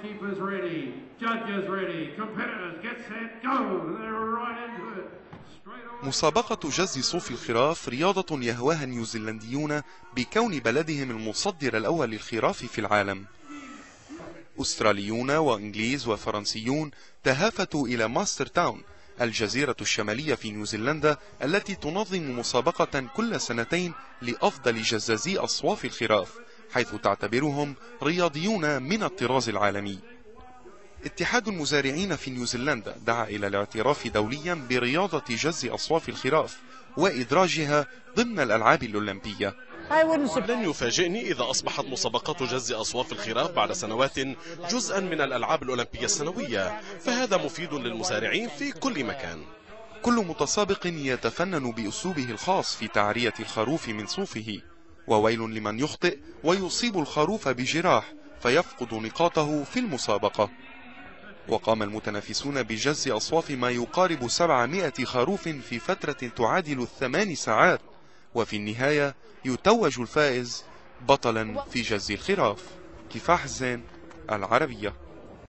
keepers ready, judges ready, competitors get set, go. They're right into it. مسابقة جز صوف الخراف رياضة يهواها النيوزيلنديون بكون بلدهم المصدر الأول للخراف في العالم. أستراليون وإنجليز وفرنسيون تهافتوا إلى ماستر تاون الجزيرة الشمالية في نيوزيلندا التي تنظم مسابقة كل سنتين لأفضل جزازي أصواف الخراف، حيث تعتبرهم رياضيون من الطراز العالمي. اتحاد المزارعين في نيوزيلندا دعا إلى الاعتراف دوليا برياضة جز أصواف الخراف وإدراجها ضمن الألعاب الأولمبية. لن يفاجئني إذا أصبحت مسابقات جز أصواف الخراف بعد سنوات جزءا من الألعاب الأولمبية السنوية، فهذا مفيد للمزارعين في كل مكان. كل متسابق يتفنن بأسلوبه الخاص في تعرية الخروف من صوفه، وويل لمن يخطئ ويصيب الخروف بجراح فيفقد نقاطه في المسابقة. وقام المتنافسون بجز أصواف ما يقارب 700 خروف في فترة تعادل 8 ساعات، وفي النهاية يتوج الفائز بطلا في جز الخراف. كفاح الزين، العربية.